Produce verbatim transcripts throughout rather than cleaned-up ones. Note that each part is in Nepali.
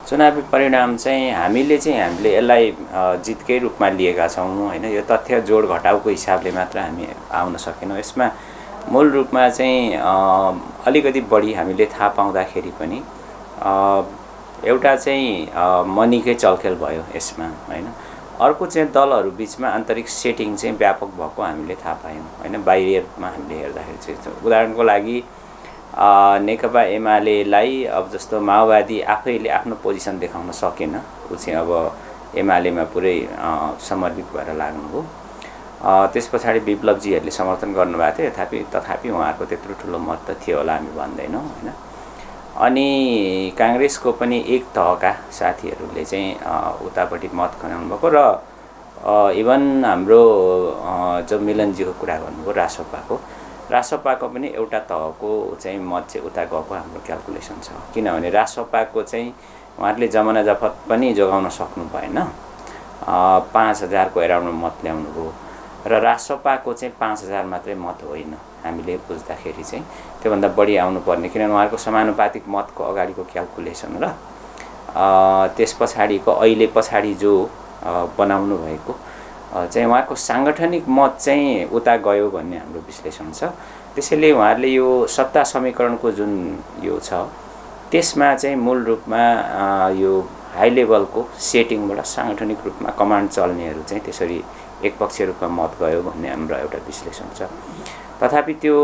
चुनावी परिणाम चाहिँ हामीले चाहिँ हामीले यसलाई जितकै रूपमा लिएका छौँ हैन। यो तथ्य जोड घटाउको हिसाबले मात्र हामी आउन सकेनौँ। यसमा मूल रूपमा चाहिँ अलिकति बढी हामीले थाहा पाउँदाखेरि पनि एउटा चाहिँ मनीकै चलखेल भयो यसमा हैन। अर्को चाहिँ दलहरू बीचमा आन्तरिक सेटिङ चाहिँ व्यापक भएको हामीले थाहा पायौँ हैन। बाहिरी रूपमा हामीले हेर्दाखेरि चाहिँ उदाहरणको लागि नेकपा एमालेलाई अब जस्तो माओवादी आफैले आफ्नो पोजिसन देखाउन सकेन, ऊ चाहिँ अब एमालेमा पुरै समर्पित भएर लाग्नुभयो। त्यस पछाडि विप्लवजीहरूले समर्थन गर्नुभएको थियो, तथापि तथापि उहाँहरूको त्यत्रो ठुलो मत त थियो होला हामी भन्दैनौँ हैन। अनि काङ्ग्रेसको पनि एक तहका साथीहरूले चाहिँ उतापट्टि मत खनाउनु भएको र इभन हाम्रो जो मिलनजीको कुरा गर्नुभयो रासपाको रासपाको पनि एउटा तहको चाहिँ मत चाहिँ उता गएको हाम्रो क्याल्कुलेसन छ। किनभने रासपाको चाहिँ उहाँहरूले जमाना जफत पनि जोगाउन सक्नु भएन, पाँच हजारको एराउन्ड मत ल्याउनु भयो र रासपाको चाहिँ पाँच हजार मात्रै मत होइन, हामीले बुझ्दाखेरि चाहिँ त्योभन्दा बढी आउनुपर्ने, किनभने उहाँहरूको समानुपातिक मतको अगाडिको क्याल्कुलेसन र त्यस पछाडिको अहिले पछाडि जो बनाउनु भएको चाहिँ उहाँको साङ्गठनिक मत चाहिँ उता गयो भन्ने हाम्रो विश्लेषण छ। त्यसैले उहाँहरूले यो सत्ता समीकरणको जुन यो छ त्यसमा चाहिँ मूल रूपमा यो हाई लेभलको सेटिङबाट साङ्गठनिक रूपमा कमान्ड चल्नेहरू चाहिँ त्यसरी एकपक्षीय रूपमा मत गयो भन्ने हाम्रो एउटा विश्लेषण छ। तथापि त्यो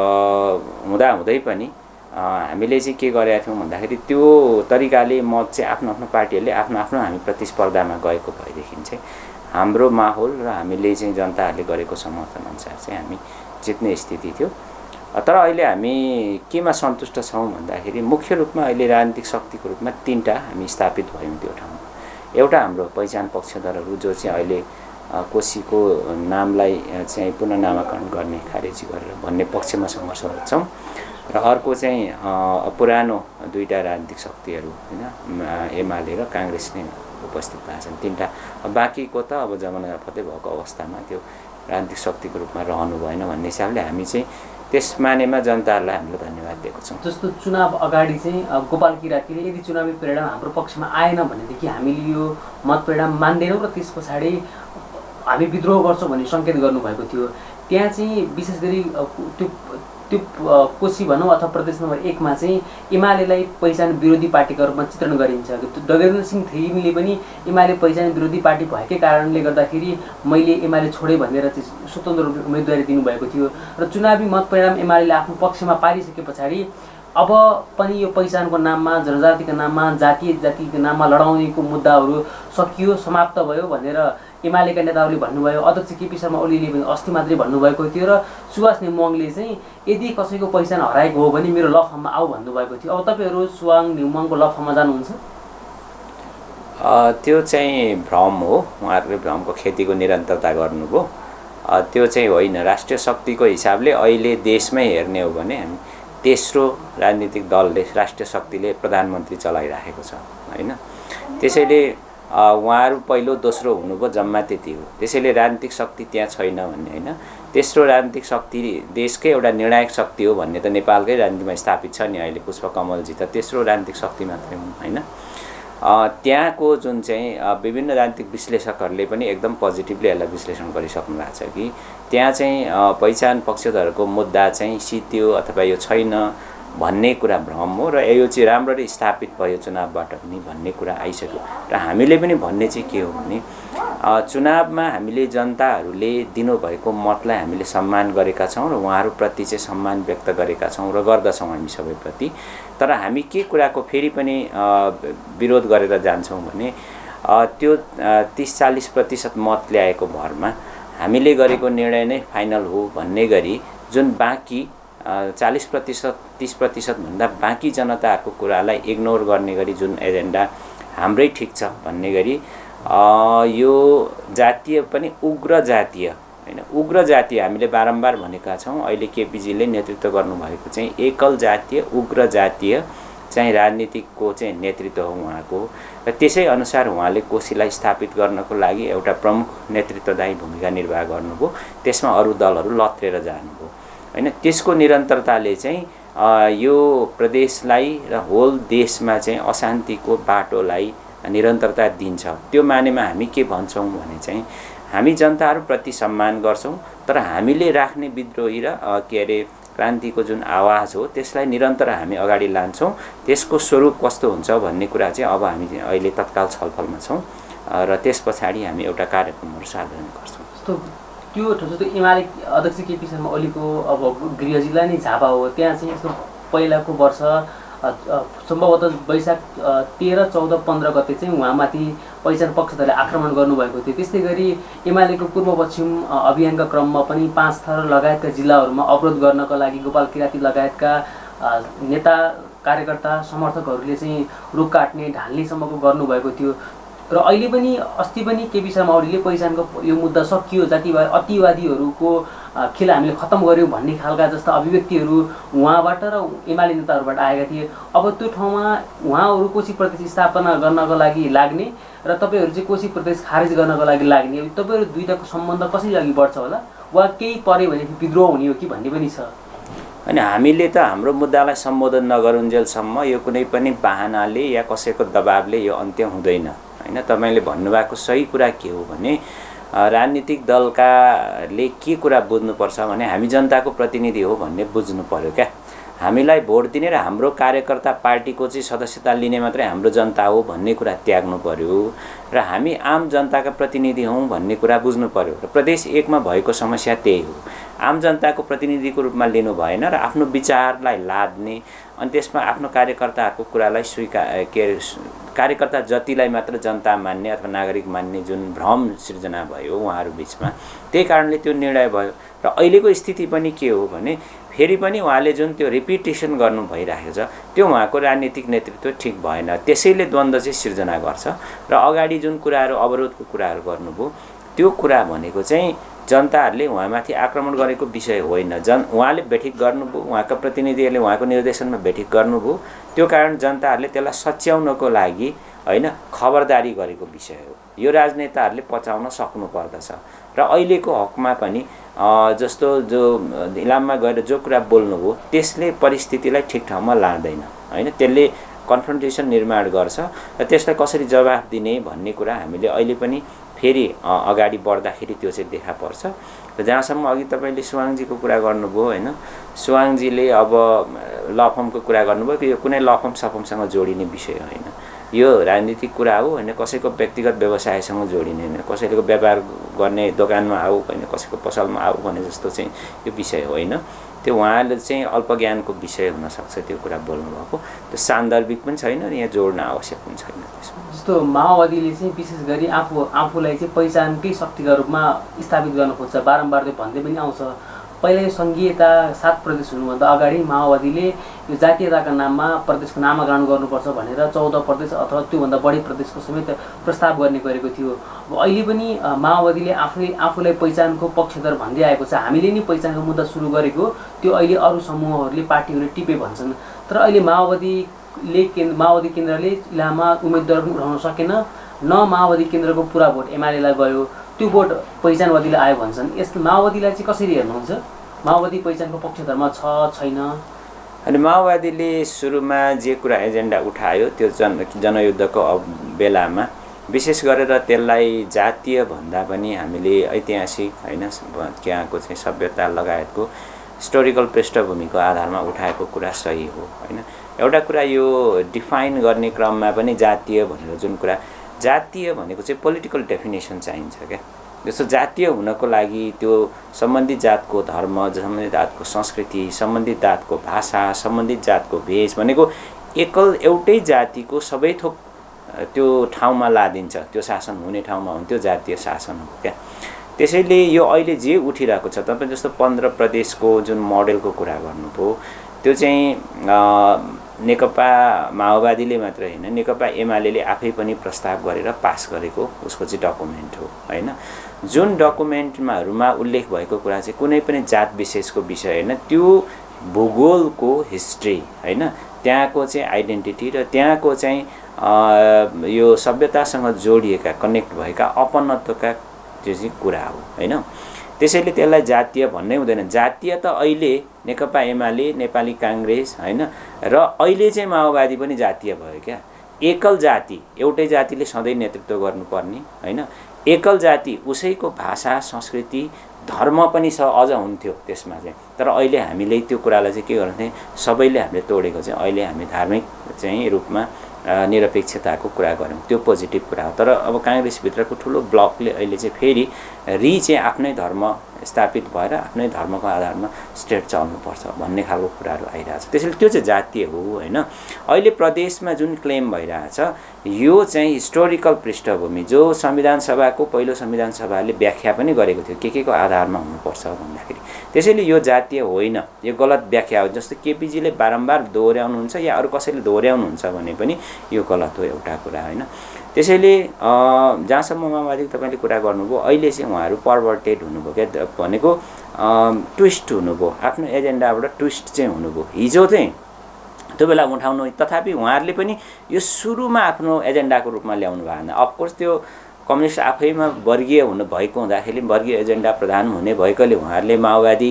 हुँदाहुँदै पनि हामीले चाहिँ के गरेका थियौँ भन्दाखेरि त्यो तरिकाले मत चाहिँ आफ्नो आफ्नो पार्टीहरूले आफ्नो आफ्नो हामी प्रतिस्पर्धामा गएको भएदेखि चाहिँ हाम्रो माहौल र हामीले चाहिँ जनताहरूले गरेको समर्थन अनुसार चाहिँ हामी जित्ने स्थिति थियो। तर अहिले हामी केमा सन्तुष्ट छौँ भन्दाखेरि मुख्य रूपमा अहिले राजनीतिक शक्तिको रूपमा तीनटा हामी स्थापित भयौँ त्यो ठाउँमा। एउटा हाम्रो पहिचान पक्षधरहरू जो चाहिँ अहिले कोसीको नामलाई चाहिँ पुनः नामाकरण गर्ने खारेजी गरेर भन्ने पक्षमा सङ्घर्षरत छौँ र अर्को चाहिँ पुरानो दुईटा राजनीतिक शक्तिहरू हैन एमाले र काङ्ग्रेस नै उपस्थित भएको छन् तीनटा। बाँकीको त अब जमाना जफतै भएको अवस्थामा त्यो राजनीतिक शक्तिको रूपमा रहनु भएन भन्ने हिसाबले हामी चाहिँ त्यस मानेमा जनताहरूलाई हामीले धन्यवाद दिएको छौँ। जस्तो चुनाव अगाडि चाहिँ गोपाल किरातीले यदि चुनावी परिणाम हाम्रो पक्षमा आएन भनेदेखि हामीले यो मत परिणाम मान्दैनौँ र त्यस पछाडि हामी विद्रोह गर्छौँ भन्ने सङ्केत गर्नुभएको थियो। त्यहाँ चाहिँ विशेष गरी त्यो त्यो कोशी भनौँ अथवा प्रदेश नम्बर एकमा चाहिँ एमालेलाई पहिचान विरोधी पार्टीका रूपमा चित्रण गरिन्छ। डगेन्द्र सिंह थेगिमले पनि एमाले पहिचान विरोधी पार्टी भएकै कारणले गर्दाखेरि मैले एमाले छोडेँ भनेर चाहिँ स्वतन्त्र उम्मेदवारी दिनुभएको थियो र चुनावी मत परिणाम एमालेले आफ्नो पक्षमा पारिसके पछाडि अब पनि यो पहिचानको नाममा जनजातिको नाममा जातीय जातिको नाममा लडाउनेको मुद्दाहरू सकियो, समाप्त भयो भनेर एमालेका नेताहरूले भन्नुभयो। अध्यक्ष केपी शर्मा ओलीले पनि अस्ति मात्रै भन्नुभएको थियो र सुभाष नेउमङले चाहिँ यदि कसैको पहिचान हराएको हो भने मेरो ल फर्ममा आऊ भन्नुभएको थियो। अब तपाईँहरू सुवाङ नेउमङको ल फर्ममा जानुहुन्छ? त्यो चाहिँ भ्रम हो, उहाँहरूले भ्रमको खेतीको निरन्तरता गर्नुभयो। त्यो चाहिँ होइन। राष्ट्रिय शक्तिको हिसाबले अहिले देशमै हेर्ने हो भने हामी तेस्रो राजनीतिक दलले राष्ट्रिय शक्तिले प्रधानमन्त्री चलाइराखेको छ हैन। त्यसैले उहाँहरू पहिलो दोस्रो हुनुभयो, जम्मा त्यति हो। त्यसैले राजनीतिक शक्ति त्यहाँ छैन भन्ने होइन। तेस्रो राजनीतिक शक्ति देशकै एउटा निर्णायक शक्ति हो भन्ने त नेपालकै राजनीतिमा स्थापित छ नि अहिले। पुष्पकमलजी त तेस्रो राजनीतिक शक्ति मात्रै हुन् हैन। त्यहाँको जुन चाहिँ विभिन्न राजनीतिक विश्लेषकहरूले पनि एकदम पोजिटिभली यसलाई विश्लेषण गरिसक्नु भएको छ कि त्यहाँ चाहिँ पहिचान पक्षधरको मुद्दा चाहिँ सित्यो अथवा यो छैन भन्ने कुरा भ्रम हो र यो चाहिँ राम्ररी स्थापित भयो चुनावबाट पनि भन्ने कुरा आइसक्यो। र हामीले पनि भन्ने चाहिँ के हो भने चुनावमा हामीले जनताहरूले दिनुभएको मतलाई हामीले सम्मान गरेका छौँ र उहाँहरूप्रति चाहिँ सम्मान व्यक्त गरेका छौँ र गर्दछौँ हामी सबैप्रति। तर हामी के कुराको फेरि पनि विरोध गरेर जान्छौँ भने त्यो तीस चालीस प्रतिशत मत ल्याएको भरमा हामीले गरेको निर्णय नै फाइनल हो भन्ने गरी जुन बाँकी चालीस प्रतिशत तीस प्रतिशत भन्दा बाँकी जनताहरूको कुरालाई इग्नोर गर्ने गरी जुन एजेन्डा हाम्रै ठिक छ भन्ने गरी यो जातीय पनि उग्र जातीय हैन, उग्र जातीय हामीले बारम्बार भनेका छौँ। अहिले केपीजीले नेतृत्व गर्नुभएको चाहिँ एकल जातीय उग्र जातीय चाहिँ राजनीतिको चाहिँ नेतृत्व हो उहाँको र त्यसै अनुसार उहाँले कोशीलाई स्थापित गर्नको लागि एउटा प्रमुख नेतृत्वदायी भूमिका निर्वाह गर्नुभयो। त्यसमा अरू दलहरू लत्रेर जानुभयो हैन। त्यसको निरन्तरताले चाहिँ यो प्रदेशलाई र होल देशमा चाहिँ अशान्तिको बाटोलाई निरन्तरता दिन्छ। त्यो मानेमा हामी के भन्छौँ भने चाहिँ हामी जनताहरूप्रति सम्मान गर्छौँ, तर हामीले राख्ने विद्रोही र के अरे क्रान्तिको जुन आवाज हो त्यसलाई निरन्तर हामी अगाडि लान्छौँ। त्यसको स्वरूप कस्तो हुन्छ भन्ने कुरा चाहिँ अब हामी अहिले तत्काल छलफलमा छौँ र त्यस पछाडि हामी एउटा कार्यक्रमहरू साधन गर्छौँ। जस्तो त्यो जस्तो एमाले अध्यक्ष केपी शर्मा ओलीको अब गृह जिल्ला नै झापा हो, त्यहाँ चाहिँ यस्तो पहिलाको वर्ष सम्भवतः वैशाख तेह्र चौध पन्ध्र गते चाहिँ उहाँमाथि पहिचान पक्षधरले आक्रमण गर्नुभएको थियो। त्यस्तै गरी एमालेको पूर्व पश्चिम अभियानका क्रममा पनि पाँच थर लगायतका जिल्लाहरूमा अवरोध गर्नका लागि गोपाल किराती लगायतका नेता कार्यकर्ता समर्थकहरूले चाहिँ रुख काट्ने ढाल्नेसम्मको गर्नुभएको थियो। र अहिले पनि अस्ति पनि केपी शर्मा ओलीले पहिचानको यो मुद्दा सकियो, जातिवाद अतिवादीहरूको खेल हामीले खत्तम गऱ्यौँ भन्ने खालका जस्ता अभिव्यक्तिहरू उहाँबाट र एमाले नेताहरूबाट आएका थिए। अब त्यो ठाउँमा उहाँहरू कोशी प्रदेश स्थापना गर्नको लागि लाग्ने र तपाईँहरू चाहिँ कोशी प्रदेश खारेज गर्नको लागि लाग्ने, तपाईँहरू दुईटाको सम्बन्ध कसरी अघि बढ्छ होला, वा केही पऱ्यो भने विद्रोह हुने हो कि भन्ने पनि छ। अनि हामीले त हाम्रो मुद्दालाई सम्बोधन नगरुन्जेलसम्म यो कुनै पनि बाहनाले या कसैको दबाबले यो अन्त्य हुँदैन हैन। तपाईले भन्नुभएको सही कुरा के हो भने राजनीतिक दलकाले के कुरा बुझ्नुपर्छ भने हामी जनताको प्रतिनिधि हो भन्ने बुझ्नु पर्यो क्या। हामीलाई भोट दिने र हाम्रो कार्यकर्ता पार्टीको चाहिँ सदस्यता लिने मात्रै हाम्रो जनता हो भन्ने कुरा त्याग्नु पर्यो र हामी आम जनताका प्रतिनिधि हौँ भन्ने कुरा बुझ्नु पर्यो। र प्रदेश एकमा भएको समस्या त्यही हो, आम जनताको प्रतिनिधिको रूपमा लिनु भएन र आफ्नो विचारलाई लाद्ने अनि त्यसमा आफ्नो कार्यकर्ताहरूको कुरालाई स्वीकार के कार्यकर्ता जतिलाई मात्र जनता मान्ने अथवा नागरिक मान्ने जुन भ्रम सिर्जना भयो उहाँहरू बिचमा, त्यही कारणले त्यो निर्णय भयो। र अहिलेको स्थिति पनि के हो भने फेरि पनि उहाँले जुन त्यो रिपिटेसन गर्नु भइरहेको छ त्यो उहाँको राजनीतिक नेतृत्व ठिक भएन, त्यसैले द्वन्द्व चाहिँ सिर्जना गर्छ। र अगाडि जुन कुराहरू अवरोधको कुराहरू गर्नुभयो त्यो कुरा भनेको चाहिँ जनताहरूले उहाँमाथि आक्रमण गरेको विषय होइन, जन उहाँले बैठक गर्नुभयो, उहाँका प्रतिनिधिहरूले उहाँको निर्देशनमा बैठक गर्नुभयो, त्यो कारण जनताहरूले त्यसलाई सच्याउनको लागि होइन खबरदारी गरेको विषय हो। यो राजनेताहरूले पचाउन सक्नु पर्दछ। र अहिलेको हकमा पनि जस्तो जो इलाममा गएर जो कुरा बोल्नुभयो त्यसले परिस्थितिलाई ठिक ठाउँमा लाँदैन होइन, त्यसले कन्फ्रन्टेसन निर्माण गर्छ र त्यसलाई कसरी जवाफ दिने भन्ने कुरा हामीले अहिले पनि फेरि अगाडि बढ्दाखेरि त्यो चाहिँ देखा पर्छ। र जहाँसम्म अघि तपाईँले सुवाङजीको कुरा गर्नुभयो होइन, सुवाङजीले अब लफमको कुरा गर्नुभयो कि यो कुनै लफम सफमसँग जोडिने विषय होइन, यो राजनीतिक कुरा हो होइन, कसैको व्यक्तिगत व्यवसायसँग जोडिने होइन, कसैको व्यापार गर्ने दोकानमा आऊ होइन, कसैको पसलमा आऊ भने जस्तो चाहिँ यो विषय होइन। त्यो उहाँले चाहिँ अल्पज्ञानको विषय हुनसक्छ त्यो कुरा बोल्नुभएको, त्यो सान्दर्भिक पनि छैन र यहाँ जोड्न आवश्यक पनि छैन त्यसमा। जस्तो माओवादीले चाहिँ विशेष गरी आफू आफूलाई चाहिँ पहिचानकै शक्तिका रूपमा स्थापित गर्न खोज्छ, बारम्बार त्यो भन्दै पनि आउँछ। पहिला यो सङ्घीयता सात प्रदेश हुनुभन्दा अगाडि माओवादीले यो जातीयताका नाममा प्रदेशको नामाकरण गर्नुपर्छ भनेर चौध प्रदेश अथवा त्योभन्दा बढी प्रदेशको समेत प्रस्ताव गर्ने गरेको थियो। अब अहिले पनि माओवादीले आफै आफूलाई पहिचानको पक्षधर भन्दै आएको छ। हामीले नि पहिचानको मुद्दा सुरु गरेको त्यो अहिले अरू समूहहरूले पार्टीहरूले टिपे भन्छन्, तर अहिले माओवादीले केन्द्र माओवादी केन्द्रले इलाममा उम्मेदवार पनि उठाउन सकेन, न माओवादी केन्द्रको पुरा भोट एमालेलाई गयो, त्यो भोट पहिचानवादीले आयो भन्छन्। यस माओवादीलाई चाहिँ कसरी हेर्नुहुन्छ? माओवादी पहिचानको पक्षधरमा छ छैन? अनि माओवादीले सुरुमा जे कुरा एजेन्डा उठायो त्यो जन जनयुद्धको बेलामा विशेष गरेर त्यसलाई जातीय भन्दा पनि हामीले ऐतिहासिक होइन त्यहाँको चाहिँ सभ्यता लगायतको हिस्टोरिकल पृष्ठभूमिको आधारमा उठाएको कुरा सही हो होइन। एउटा कुरा यो डिफाइन गर्ने क्रममा पनि जातीय भनेर जुन कुरा, जातीय भनेको चाहिँ पोलिटिकल डेफिनेसन चाहिन्छ क्या। जस्तो जातीय हुनको लागि त्यो सम्बन्धित जातको धर्म, सम्बन्धित जातको संस्कृति, सम्बन्धित जातको भाषा, सम्बन्धित जातको भेष भनेको एकल एउटै जातिको सबै थोक त्यो ठाउँमा लादिन्छ, त्यो शासन हुने ठाउँमा हुन्थ्यो जातीय शासन हो क्या। त्यसैले यो अहिले जे उठिरहेको छ, तपाईँ जस्तो पन्ध्र प्रदेशको जुन मोडेलको कुरा गर्नुभयो त्यो चाहिँ नेकपा माओवादीले मात्र होइन, नेकपा एमाले आफै पनि प्रस्ताव गरेर पास गरेको उसको चाहिँ डकुमेन्ट हो होइन। जुन डकुमेन्टमाहरूमा उल्लेख भएको कुरा चाहिँ कुनै पनि जात विशेषको विषय होइन, त्यो भूगोलको हिस्ट्री होइन, त्यहाँको चाहिँ आइडेन्टिटी र त्यहाँको चाहिँ यो सभ्यतासँग जोडिएका कनेक्ट भएका अपनत्वका त्यो चाहिँ कुरा हो होइन। त्यसैले त्यसलाई जातीय भन्नै हुँदैन। जातीय त अहिले नेकपा एमाले, नेपाली काङ्ग्रेस हैन र अहिले चाहिँ माओवादी पनि जातीय भयो क्या। एकल जाति, एउटै जातिले सधैँ नेतृत्व गर्नुपर्ने हैन, एकल जाति उसैको भाषा, संस्कृति, धर्म पनि छ अझ हुन्थ्यो त्यसमा चाहिँ। तर अहिले हामीले त्यो कुरालाई चाहिँ के गर्नु थियौँ, सबैले हामीले तोडेको चाहिँ अहिले हामी धार्मिक चाहिँ रूपमा निरपेक्षताको कुरा गऱ्यौँ, त्यो पोजिटिभ कुरा हो। तर अब काङ्ग्रेसभित्रको ठुलो ब्लकले अहिले चाहिँ फेरि रि चाहिँ आफ्नै धर्म स्थापित भएर आफ्नै धर्मको आधारमा स्टेट चल्नुपर्छ भन्ने खालको कुराहरू आइरहेछ। त्यसैले त्यो चाहिँ जातीय हो होइन। अहिले प्रदेशमा जुन क्लेम भइरहेछ यो चाहिँ हिस्टोरिकल पृष्ठभूमि, जो संविधान सभाको पहिलो संविधान सभाले व्याख्या पनि गरेको थियो के के को आधारमा हुनुपर्छ भन्दाखेरि, त्यसैले यो जातीय होइन, यो गलत व्याख्या हो। जस्तो केपीजीले बारम्बार दोहोऱ्याउनुहुन्छ या अरू कसैले दोहोऱ्याउनुहुन्छ भने पनि यो गलत हो एउटा कुरा होइन। त्यसैले जहाँसम्म माओवादीको तपाईँले कुरा गर्नुभयो, अहिले चाहिँ उहाँहरू पर्भर्टेड हुनुभयो क्या, भनेको ट्विस्ट हुनुभयो, आफ्नो एजेन्डाबाट ट्विस्ट चाहिँ हुनुभयो। हिजो चाहिँ त्यो बेला उठाउनु, तथापि उहाँहरूले पनि यो सुरुमा आफ्नो एजेन्डाको रूपमा ल्याउनु भएन। अफकोर्स त्यो कम्युनिस्ट आफैमा वर्गीय हुनु भएको हुँदाखेरि वर्गीय एजेन्डा प्रधान हुने भएकोले उहाँहरूले माओवादी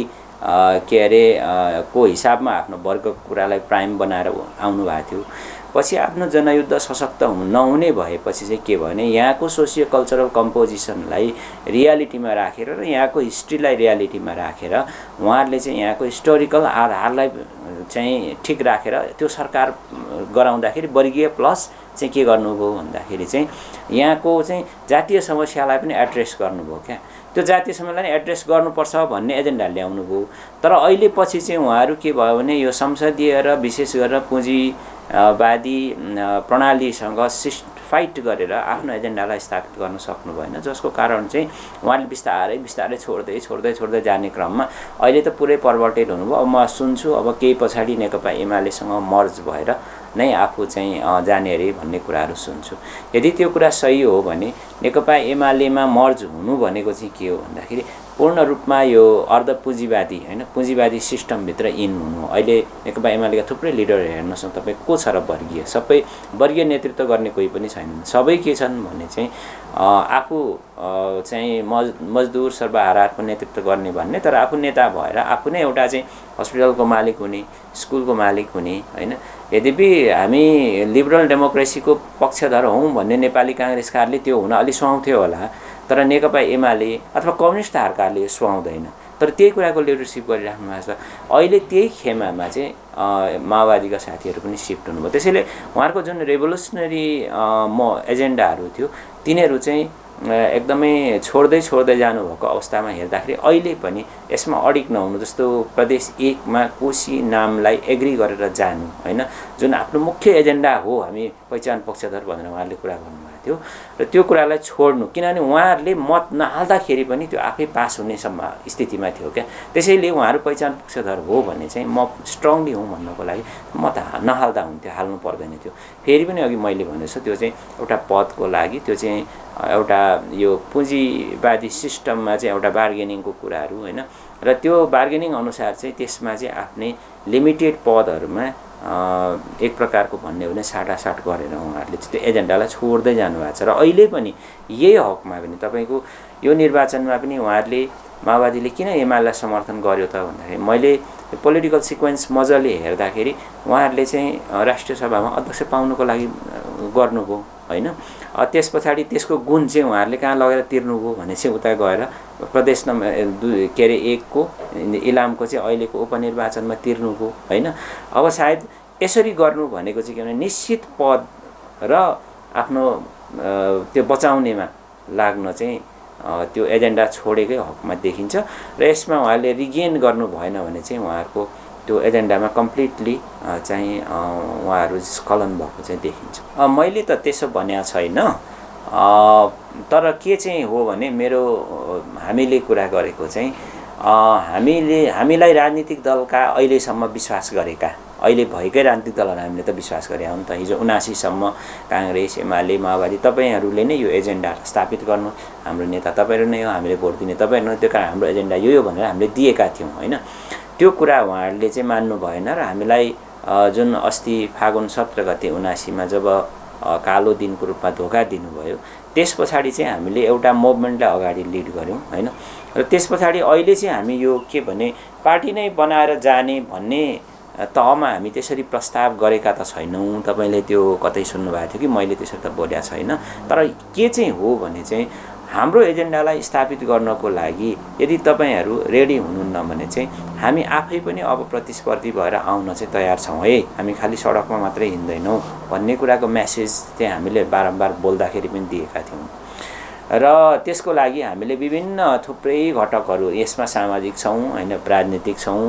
के अरे को हिसाबमा आफ्नो वर्गको कुरालाई प्राइम बनाएर आउनु भएको थियो। पछि आफ्नो जनयुद्ध सशक्त नहुने भएपछि चाहिँ के भयो भने यहाँको सोसियो कल्चरल कम्पोजिसनलाई रियालिटीमा राखेर र यहाँको हिस्ट्रीलाई रियालिटीमा राखेर उहाँहरूले चाहिँ यहाँको हिस्टोरिकल आधारलाई चाहिँ ठिक राखेर त्यो सरकार गराउँदाखेरि वर्गीय प्लस चाहिँ के गर्नुभयो भन्दाखेरि चाहिँ यहाँको चाहिँ जातीय समस्यालाई पनि एड्रेस गर्नुभयो क्या। त्यो जातीय समस्यालाई एड्रेस गर्नुपर्छ भन्ने एजेन्डा ल्याउनु भयो। तर अहिले पछि चाहिँ उहाँहरू के भयो भने यो संसदीय र विशेष गरेर पुँजीवादी प्रणालीसँग सिस्ट फाइट गरेर आफ्नो एजेन्डालाई स्थापित गर्न सक्नु भएन, जसको कारण चाहिँ उहाँले बिस्तारै बिस्तारै छोड्दै छोड्दै छोड्दै जाने क्रममा अहिले त पुरै पर्भर्टेड हुनुभयो। अब म सुन्छु अब केही पछाडि नेकपा एमालेसँग मर्ज भएर नै आफू चाहिँ जाने अरे भन्ने कुराहरू सुन्छु। यदि त्यो कुरा सही हो भने नेकपा एमालेमा मर्ज हुनु भनेको चाहिँ के हो भन्दाखेरि पूर्ण रूपमा यो अर्ध पुँजीवादी होइन, पुँजीवादी सिस्टमभित्र इन हुनु। अहिले नेकपा एमालेका थुप्रै लिडरहरू हेर्नुहोस् न तपाईँ, को छ र वर्गीय, सबै वर्गीय नेतृत्व गर्ने कोही पनि छैनन्। सबै के छन् भने चाहिँ आफू चाहिँ मज मजदुर सर्वहाराको नेतृत्व गर्ने भन्ने, तर आफू नेता भएर आफू नै एउटा चाहिँ हस्पिटलको मालिक हुने, स्कुलको मालिक हुने होइन। यद्यपि हामी लिबरल डेमोक्रेसीको पक्षधर हौँ भन्ने नेपाली काङ्ग्रेसकाहरूले त्यो हुन अलि सुहाउँथ्यो होला, तर नेकपा एमाले अथवा कम्युनिस्ट धारकाहरूले सुहाउँदैन। तर त्यही कुराको लिडरसिप गरिराख्नु भएको छ। अहिले त्यही खेमामा चाहिँ माओवादीका साथीहरू पनि सिफ्ट हुनुभयो। त्यसैले उहाँहरूको जुन रेभोल्युसनरी म एजेन्डाहरू थियो तिनीहरू चाहिँ एकदमै छोड्दै छोड्दै जानुभएको अवस्थामा हेर्दाखेरि अहिले पनि यसमा अडिक नहुनु, जस्तो प्रदेश एकमा कोशी नामलाई एग्री गरेर जानु होइन, जुन आफ्नो मुख्य एजेन्डा हो, हामी पहिचान पक्षधर भनेर उहाँहरूले कुरा गर्नुभएको थियो र त्यो कुरालाई छोड्नु, किनभने उहाँहरूले मत नहाल्दाखेरि पनि त्यो आफै पास हुने सम्म स्थितिमा थियो क्या। त्यसैले उहाँहरू पहिचान पक्षधर हो भने चाहिँ म स्ट्रङली हुँ भन्नको लागि म त नहाल्दा हुन्थ्यो, हाल्नु पर्दैन थियो। फेरि पनि अघि मैले भनेको त्यो चाहिँ एउटा पदको लागि, त्यो चाहिँ एउटा यो पुँजीवादी सिस्टममा चाहिँ एउटा बार्गेनिङको कुराहरू होइन, र त्यो बार्गेनिङ अनुसार चाहिँ त्यसमा चाहिँ आफ्नै लिमिटेड पदहरूमा एक प्रकारको भन्ने हो भने साटासाट गरेर उहाँहरूले चाहिँ त्यो एजेन्डालाई छोड्दै जानुभएको छ। र अहिले पनि यही हकमा पनि तपाईँको यो निर्वाचनमा पनि उहाँहरूले माओवादीले किन एमालेलाई समर्थन गर्यो त भन्दाखेरि मैले पोलिटिकल सिक्वेन्स मजाले हेर्दाखेरि उहाँहरूले चाहिँ राष्ट्रिय सभामा अध्यक्ष पाउनुको लागि गर्नुभयो होइन। त्यस पछाडि त्यसको गुण चाहिँ उहाँहरूले कहाँ लगेर तिर्नुभयो भने चाहिँ उता गएर प्रदेश नम्बर दुई के अरे एकको इलामको चाहिँ अहिलेको उपनिर्वाचनमा तिर्नुभयो होइन। अब सायद यसरी गर्नु भनेको चाहिँ के भने निश्चित पद र आफ्नो त्यो बचाउनेमा लाग्न चाहिँ त्यो एजेन्डा छोडेकै हकमा देखिन्छ। र यसमा उहाँले रिगेन गर्नु भएन भने चाहिँ उहाँहरूको त्यो एजेन्डामा कम्प्लिटली चाहिँ उहाँहरू स्खलन भएको चाहिँ देखिन्छ। मैले त त्यसो भनेको छैन, तर के चाहिँ हो भने मेरो हामीले कुरा गरेको चाहिँ हामीले हामीलाई राजनीतिक दलका अहिलेसम्म विश्वास गरेका, अहिले भएकै राजनीतिक दलहरू हामीले त विश्वास गरे हो नि त। हिजो उनासीसम्म काङ्ग्रेस एमाले माओवादी तपाईँहरूले नै यो एजेन्डा स्थापित गर्नु, हाम्रो नेता तपाईँहरू नै हो, हामीले भोट दिने तपाईँहरू नै, त्यो कारण हाम्रो एजेन्डा यो हो भनेर हामीले दिएका थियौँ होइन। त्यो कुरा उहाँहरूले चाहिँ मान्नु भएन र हामीलाई जुन अस्ति फागुन सत्र गते उनासीमा जब कालो दिनको रूपमा धोका दिनुभयो। त्यस पछाडि चाहिँ हामीले एउटा मुभमेन्टलाई अगाडि लिड गऱ्यौँ हैन। र त्यस पछाडि अहिले चाहिँ हामी यो के भने पार्टी नै बनाएर जाने भन्ने तहमा हामी त्यसरी प्रस्ताव गरेका त छैनौँ। तपाईँले त्यो कतै सुन्नुभएको थियो कि मैले त्यसरी त बोलेको छैन। तर के चाहिँ हो भने चाहिँ हाम्रो एजेन्डालाई स्थापित गर्नको लागि यदि तपाईँहरू रेडी हुनुहुन्न भने चाहिँ हामी आफै पनि अब प्रतिस्पर्धी भएर आउन चाहिँ तयार छौँ है, हामी खालि सडकमा मात्रै हिँड्दैनौँ भन्ने कुराको मेसेज चाहिँ हामीले बारम्बार बोल्दाखेरि पनि दिएका थियौँ। र त्यसको लागि हामीले विभिन्न थुप्रै घटकहरू यसमा सामाजिक छौँ हैन, राजनीतिक छौँ,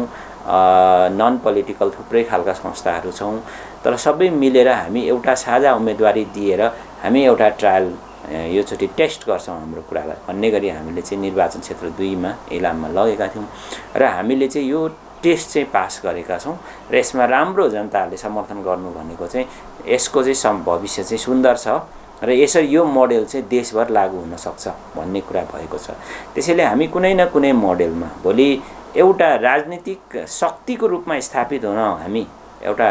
नन पोलिटिकल थुप्रै खालका संस्थाहरू छौँ। तर सबै मिलेर हामी एउटा साझा उम्मेदवारी दिएर हामी एउटा ट्रायल योचोटि टेस्ट गर्छौँ हाम्रो कुरालाई भन्ने गरी हामीले चाहिँ निर्वाचन क्षेत्र दुईमा इलाममा लगेका थियौँ। र हामीले चाहिँ यो टेस्ट चाहिँ पास गरेका छौँ र यसमा राम्रो जनताहरूले समर्थन गर्नु भनेको चाहिँ यसको चाहिँ भविष्य चाहिँ सुन्दर छ र यसरी यो मोडेल चाहिँ देशभर लागू हुन सक्छ भन्ने कुरा भएको छ। त्यसैले हामी कुनै न कुनै मोडेलमा भोलि एउटा राजनीतिक शक्तिको रूपमा स्थापित हुन हामी एउटा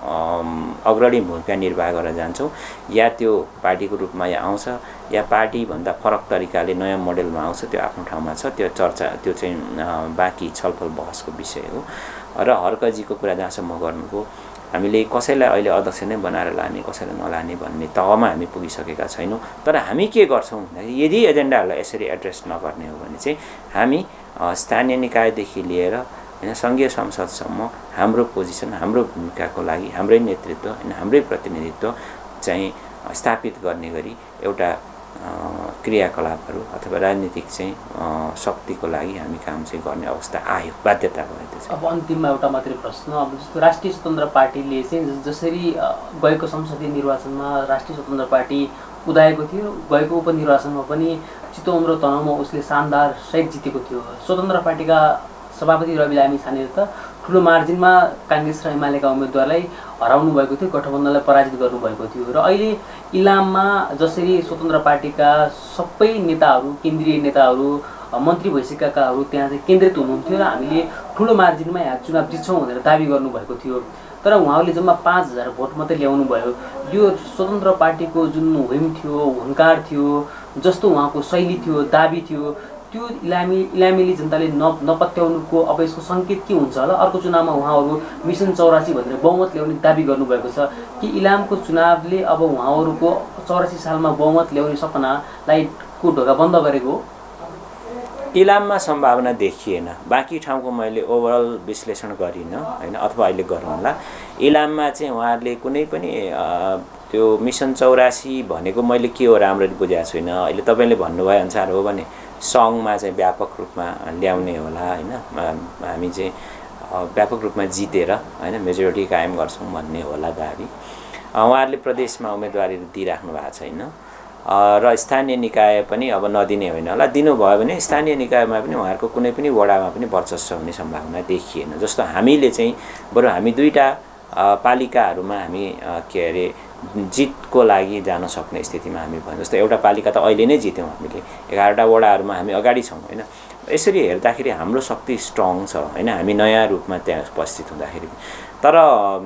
अग्रणी भूमिका निर्वाह गरेर जान्छौँ, या त्यो पार्टीको रूपमा या आउँछ या पार्टीभन्दा फरक तरिकाले नयाँ मोडेलमा आउँछ, त्यो आफ्नो ठाउँमा छ। त्यो चर्चा त्यो चाहिँ बाँकी छलफल बहसको विषय हो। र हर्कजीको कुरा जहाँसम्म गर्नुभयो, हामीले कसैलाई अहिले अध्यक्ष नै बनाएर लाने कसैलाई नलाने भन्ने तहमा हामी पुगिसकेका छैनौँ। तर हामी के गर्छौँ भन्दाखेरि यदि एजेन्डाहरूलाई यसरी एड्रेस नगर्ने हो भने चाहिँ हामी स्थानीय निकायदेखि लिएर हैन सङ्घीय संसदसम्म हाम्रो पोजिसन, हाम्रो भूमिकाको लागि हाम्रै नेतृत्व हैन हाम्रै प्रतिनिधित्व चाहिँ स्थापित गर्ने गरी एउटा क्रियाकलापहरू अथवा राजनीतिक चाहिँ शक्तिको लागि हामी काम चाहिँ गर्ने अवस्था आयो, बाध्यता भयो त्यो चाहिँ। अब अन्तिममा एउटा मात्रै प्रश्न, अब जस्तो राष्ट्रिय स्वतन्त्र पार्टीले चाहिँ जसरी गएको संसदीय निर्वाचनमा राष्ट्रिय स्वतन्त्र पार्टी उदाएको थियो, गएको उपनिर्वाचनमा पनि चितवन र तनहुँमा उसले शानदार सहित जितेको थियो। स्वतन्त्र पार्टीका सभापति रवि लामी छानेले त ठुलो मार्जिनमा काङ्ग्रेस र एमालेका उम्मेदवारलाई हराउनु भएको थियो, गठबन्धनलाई पराजित गर्नुभएको थियो। र अहिले इलाममा जसरी स्वतन्त्र पार्टीका सबै नेताहरू, केन्द्रीय नेताहरू, मन्त्री भइसकेकाहरू त्यहाँ चाहिँ केन्द्रित हुनुहुन्थ्यो र हामीले ठुलो मार्जिनमा यहाँ चुनाव जित्छौँ भनेर दाबी गर्नुभएको थियो। तर उहाँले जम्मा पाँच हजार भोट मात्रै ल्याउनु भयो। यो स्वतन्त्र पार्टीको जुन हुम थियो, हुङ्कार थियो, जस्तो उहाँको शैली थियो, दाबी थियो, त्यो इलामी इलामीली जनताले न नपत्याउनुको अब यसको सङ्केत के हुन्छ होला? अर्को चुनावमा उहाँहरू मिसन चौरासी भनेर बहुमत ल्याउने दाबी गर्नुभएको छ कि इलामको चुनावले अब उहाँहरूको चौरासी सालमा बहुमत ल्याउने सपनालाई को ढोका बन्द गरेको हो? इलाममा सम्भावना देखिएन। बाँकी ठाउँको मैले ओभरअल विश्लेषण गरिनँ हैन, अथवा अहिले गरौँला। इलाममा चाहिँ उहाँहरूले कुनै पनि त्यो मिसन चौरासी भनेको मैले के हो राम्ररी बुझाएको छुइनँ। अहिले तपाईँले भन्नुभयो अनुसार हो भने सङ्घमा चाहिँ व्यापक रूपमा ल्याउने होला हैन, हामी चाहिँ व्यापक रूपमा जितेर हैन मेजोरिटी कायम गर्छौँ भन्ने होला दाबी। उहाँहरूले प्रदेशमा उम्मेदवारी दिइराख्नु भएको छैन र स्थानीय निकाय पनि अब नदिने होइन होला, दिनुभयो भने स्थानीय निकायमा पनि उहाँहरूको कुनै पनि वडामा पनि वर्चस्व हुने सम्भावना देखिएन। जस्तो हामीले चाहिँ बरु हामी दुईवटा पालिकाहरूमा हामी के अरे जितको लागि जान सक्ने स्थितिमा हामी भयौँ। जस्तो एउटा पालिका त अहिले नै जित्यौँ हामीले, एघारवटा वडाहरूमा हामी अगाडि छौँ होइन। यसरी हेर्दाखेरि हाम्रो शक्ति स्ट्रङ छ होइन, हामी नयाँ रूपमा त्यहाँ उपस्थित हुँदाखेरि। तर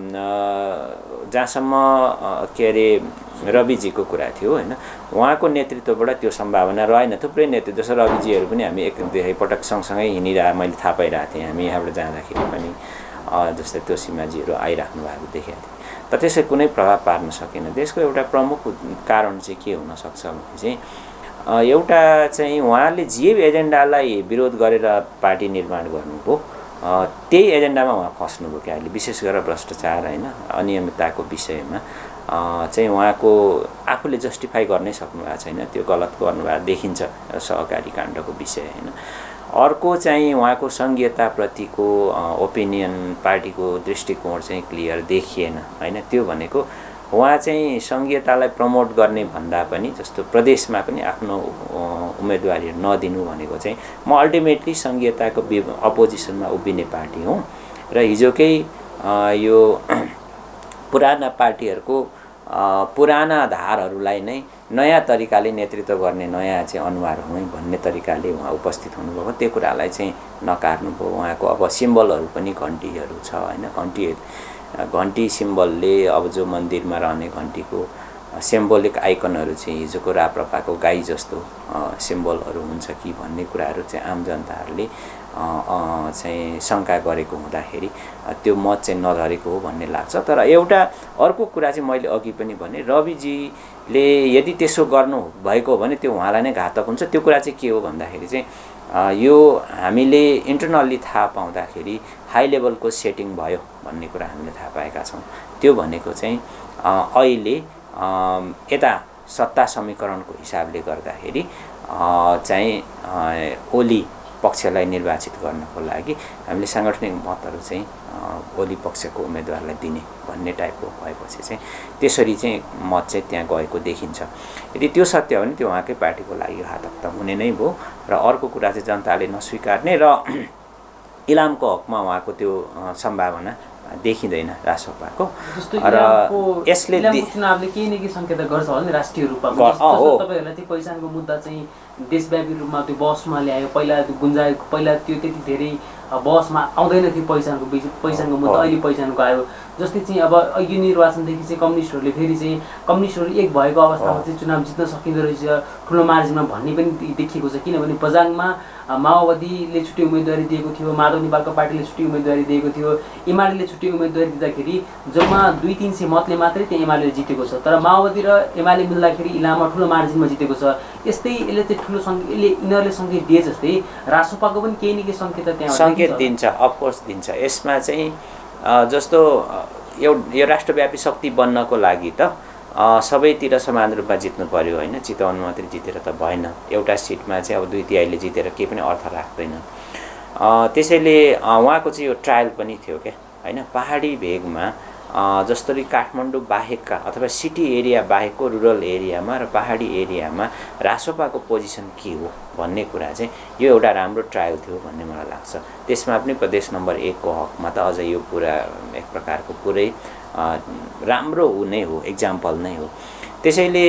जहाँसम्म के अरे रविजीको कुरा थियो होइन, उहाँको नेतृत्वबाट त्यो सम्भावना रहेन। थुप्रै नेतृत्व जस्तो रविजीहरू पनि हामी एक धेरै पटक सँगसँगै हिँडिरह मैले थाहा पाइरहेको थिएँ। हामी यहाँबाट जाँदाखेरि पनि जस्तै त्यो सीमाजीहरू आइराख्नु भएको देखेको थिएँ। तर त्यसै कुनै प्रभाव पार्न सकेन। त्यसको एउटा प्रमुख कारण चाहिँ के हुनसक्छ भने चाहिँ एउटा चाहिँ उहाँले जे एजेन्डालाई विरोध गरेर पार्टी निर्माण गर्नुभयो त्यही एजेन्डामा उहाँ फस्नुभयो क्या। अहिले विशेष गरेर भ्रष्टाचार होइन अनियमितताको विषयमा चाहिँ उहाँको आफूले जस्टिफाई गर्नै सक्नु भएको छैन, त्यो गलत गर्नुभएको देखिन्छ सहकारी काण्डको विषय होइन। अर्को चाहिँ उहाँको सङ्घीयताप्रतिको ओपिनियन, पार्टीको दृष्टिकोण चाहिँ क्लियर देखिएन होइन। त्यो भनेको उहाँ चाहिँ सङ्घीयतालाई प्रमोट गर्ने भन्दा पनि जस्तो प्रदेशमा पनि आफ्नो उम्मेदवारी नदिनु भनेको चाहिँ म अल्टिमेटली सङ्घीयताको अपोजिसनमा उभिने पार्टी हुँ र हिजोकै यो पुराना पार्टीहरूको पुराना धारहरूलाई नै नयाँ तरिकाले नेतृत्व गर्ने नयाँ चाहिँ अनुहार हुँ भन्ने तरिकाले उहाँ उपस्थित हुनुभयो। त्यो कुरालाई चाहिँ नकार्नुभयो। उहाँको अब सिम्बलहरू पनि घन्टीहरू छ होइन, घन्टी घन्टी सिम्बलले अब जो मन्दिरमा रहने घन्टीको सिम्बोलिक आइकनहरू चाहिँ हिजोको राप्रपाको गाई जस्तो सिम्बलहरू हुन्छ कि भन्ने कुराहरू चाहिँ आम जनताहरूले चाहिँ शङ्का गरेको हुँदाखेरि त्यो मत चाहिँ नझरेको हो भन्ने लाग्छ। तर एउटा अर्को कुरा चाहिँ मैले अघि पनि भने रविजीले यदि त्यसो गर्नु भएको हो भने त्यो उहाँलाई नै घातक हुन्छ। त्यो कुरा चाहिँ के हो भन्दाखेरि चाहिँ यो हामीले इन्टरनल्ली थाहा पाउँदाखेरि हाई लेभलको सेटिङ भयो भन्ने कुरा हामीले थाहा पाएका छौँ। त्यो भनेको चाहिँ अहिले यता सत्ता समीकरणको हिसाबले गर्दाखेरि चाहिँ ओली पक्षलाई निर्वाचित गर्नको लागि हामीले साङ्गठनिक मतहरू चाहिँ ओली पक्षको उम्मेदवारलाई दिने भन्ने टाइपको भएपछि चाहिँ त्यसरी चाहिँ मत चाहिँ त्यहाँ गएको देखिन्छ। यदि त्यो सत्य हो भने त्यो उहाँकै पार्टीको लागि घातक त हुने नै भयो। र अर्को कुरा चाहिँ जनताले नस्वीकार्ने र इलामको हकमा उहाँको त्यो सम्भावना देखिँदैन रासपाको। र यसले चुनावले केही न केही सङ्केत गर्छ होला नि राष्ट्रिय रूपमा। तपाईँहरूलाई त्यो पहिचानको मुद्दा चाहिँ देशव्यापी रूपमा त्यो बसमा ल्यायो, पहिला त्यो गुन्जाएको, पहिला त्यो त्यति धेरै बसमा आउँदैन थियो पहिचानको पहिचानको मुद्दा, अहिले पहिचानको आयो। जस्तै चाहिँ अब यो निर्वाचनदेखि चाहिँ कम्युनिस्टहरूले फेरि चाहिँ कम्युनिस्टहरू एक भएको अवस्थामा चाहिँ चुनाव जित्न सकिँदो रहेछ ठुलो मार्जिनमा भन्ने पनि देखिएको छ। किनभने बझाङमा माओवादीले छुट्टै उम्मेदवारी दिएको थियो, माधव नेपालको पार्टीले छुट्टै उम्मेदवारी दिएको थियो, एमाले छुट्टै उम्मेदवारी दिँदाखेरि जम्मा दुई तिन सय मतले मात्रै त्यहाँ एमाले जितेको छ। तर माओवादी र एमाले मिल्दाखेरि इलाममा ठुलो मार्जिनमा जितेको छ। यस्तै यसले चाहिँ ठुलो सङ्केत यसले यिनीहरूले सङ्केत दिए जस्तै रासोपाको पनि केही न केही सङ्केत त्यहाँ सङ्केत दिन्छ, अफकोर्स दिन्छ। यसमा चाहिँ जस्तो यो यो राष्ट्रव्यापी शक्ति बन्नको लागि त सबैतिर समान रूपमा जित्नु पर्यो होइन। चितवनमा मात्रै जितेर त भएन। एउटा सिटमा चाहिँ अब दुई तिहाईले जितेर केही पनि अर्थ राख्दैन। त्यसैले उहाँको चाहिँ यो ट्रायल पनि थियो क्या होइन। पहाडी भेगमा जसरी काठमाडौँ बाहेकका अथवा सिटी एरिया बाहेकको रुरल एरियामा र पहाडी एरियामा रासोपाको पोजिसन के हो भन्ने कुरा चाहिँ यो एउटा राम्रो ट्रायल थियो भन्ने मलाई लाग्छ। त्यसमा पनि प्रदेश नम्बर एकको हकमा त अझ यो पुरा एक प्रकारको पुरै राम्रो ऊ नै हो, इक्जाम्पल नै हो। त्यसैले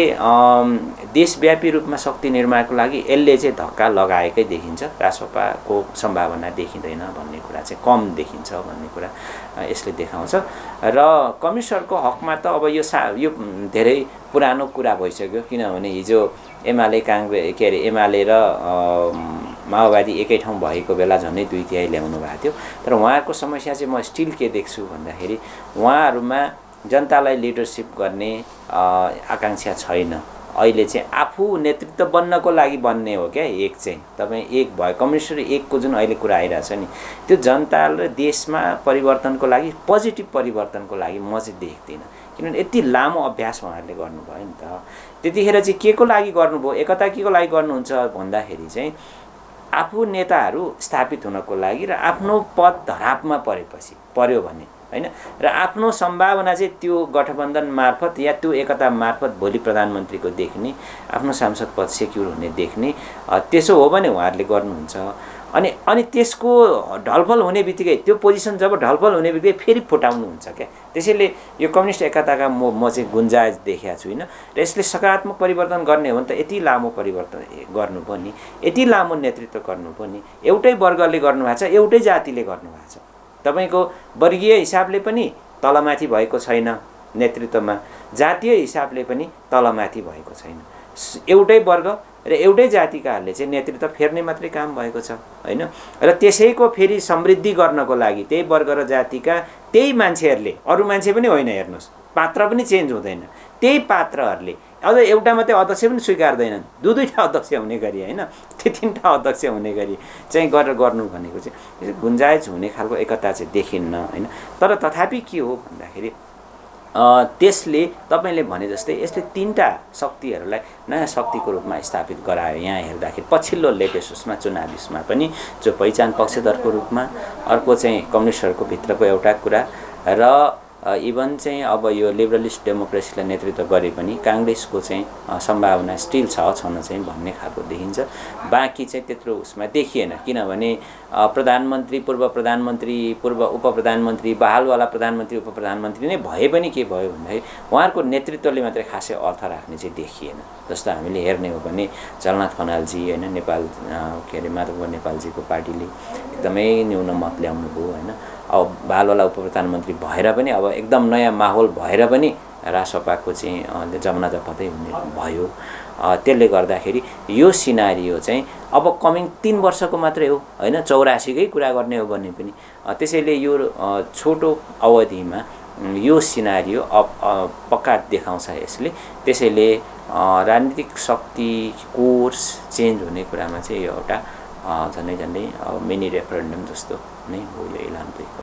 देशव्यापी रूपमा शक्ति निर्माणको लागि यसले चाहिँ धक्का लगाएकै देखिन्छ। रासोपाको सम्भावना देखिँदैन भन्ने कुरा चाहिँ कम देखिन्छ भन्ने कुरा यसले देखाउँछ। र कम्युनिस्टहरूको हकमा त अब यो सा यो धेरै पुरानो कुरा भइसक्यो। किनभने हिजो एमाले काङ्ग्रेस के अरे एमाले र माओवादी एकै ठाउँ भएको बेला झन्डै दुई तिहाई ल्याउनु भएको थियो। तर उहाँहरूको समस्या चाहिँ म स्टिल के देख्छु भन्दाखेरि उहाँहरूमा जनतालाई लिडरसिप गर्ने आकाङ्क्षा छैन। अहिले चाहिँ आफू नेतृत्व बन्नको लागि बन्ने हो क्या एक चाहिँ। तपाईँ एक भयो कम्युनिस्ट र एकको जुन अहिले कुरा आइरहेछ नि त्यो जनता र देशमा परिवर्तनको लागि पोजिटिभ परिवर्तनको लागि म चाहिँ देख्दिनँ। किनभने यति लामो अभ्यास उहाँहरूले गर्नुभयो नि त। त्यतिखेर चाहिँ के को लागि गर्नुभयो, एकता के को लागि गर्नुहुन्छ भन्दाखेरि चाहिँ आफू नेताहरू स्थापित हुनको लागि र आफ्नो पद धरापमा परेपछि पर्यो भने होइन र आफ्नो सम्भावना चाहिँ त्यो गठबन्धन मार्फत या त्यो एकता मार्फत भोलि प्रधानमन्त्रीको देख्ने, आफ्नो सांसद पद सेक्युर हुने देख्ने, त्यसो हो भने उहाँहरूले गर्नुहुन्छ। अनि अनि त्यसको ढलफल हुने बित्तिकै त्यो पोजिसन जब ढलफल हुने बित्तिकै फेरि फुटाउनुहुन्छ क्या। त्यसैले यो कम्युनिस्ट एकताका म म चाहिँ गुन्जायज देखेको छुइनँ। र यसले सकारात्मक परिवर्तन गर्ने हो भने त यति लामो परिवर्तन गर्नु पनि, यति लामो नेतृत्व गर्नु पनि एउटै वर्गले गर्नुभएको छ, एउटै जातिले गर्नुभएको छ। तपाईँको वर्गीय हिसाबले पनि तलमाथि भएको छैन नेतृत्वमा, जातीय हिसाबले पनि तलमाथि भएको छैन। एउटै वर्ग र एउटै जातिकाहरूले चाहिँ नेतृत्व फेर्ने मात्रै काम भएको छ होइन। र त्यसैको फेरि समृद्धि गर्नको लागि त्यही वर्ग र जातिका त्यही मान्छेहरूले, अरू मान्छे पनि होइन हेर्नुहोस्, पात्र पनि चेन्ज हुँदैन, त्यही पात्रहरूले अझ एउटा मात्रै अध्यक्ष पनि स्वीकार्दैनन्, दुई दुईवटा अध्यक्ष हुने गरी होइन, त्यो तिनवटा अध्यक्ष हुने गरी चाहिँ गरेर गर्नु भनेको चाहिँ गुन्जायज हुने खालको एकता चाहिँ देखिन्न होइन। तर तथापि के हो भन्दाखेरि त्यसले तपाईँले भने जस्तै यसले तिनवटा शक्तिहरूलाई नयाँ शक्तिको रूपमा स्थापित गरायो। यहाँ हेर्दाखेरि पछिल्लो लेटेस्ट उसमा चुनाव उसमा पनि जो पहिचान पक्षधरको रूपमा, अर्को चाहिँ कम्युनिस्टहरूको भित्रको एउटा कुरा र इभन चाहिँ अब यो लिबरलिस्ट डेमोक्रेसीलाई नेतृत्व गरे पनि काङ्ग्रेसको चाहिँ सम्भावना स्टिल छ छन चाहिँ भन्ने खालको देखिन्छ। बाँकी चाहिँ त्यत्रो उसमा देखिएन। किनभने प्रधानमन्त्री, पूर्व प्रधानमन्त्री, पूर्व उप प्रधानमन्त्री, बहालवाला प्रधानमन्त्री, उप प्रधानमन्त्री नै भए पनि के भयो भन्दाखेरि उहाँहरूको नेतृत्वले मात्रै खासै अर्थ राख्ने चाहिँ देखिएन। जस्तो हामीले हेर्ने हो भने झलनाथ खनालजी होइन, नेपाल के अरे माधव नेपालजीको पार्टीले एकदमै न्यून मत ल्याउनु भयो होइन। अब बालवाला उप प्रधानमन्त्री भएर पनि अब एकदम नयाँ माहौल भएर पनि रासपाको चाहिँ जमुना जपतै हुने भयो। त्यसले गर्दाखेरि यो सिनारियो चाहिँ अब कमिङ तीन वर्षको मात्रै हो होइन, चौरासीकै कुरा गर्ने हो भने पनि। त्यसैले यो छोटो अवधिमा यो सिनारियो अब पक्का देखाउँछ यसले। त्यसैले राजनीतिक शक्ति कोर्स चेन्ज हुने कुरामा चाहिँ यो एउटा झन्डै झन्डै मिनी रेफरेन्डम जस्तो नै हो यो इलाम दुईको।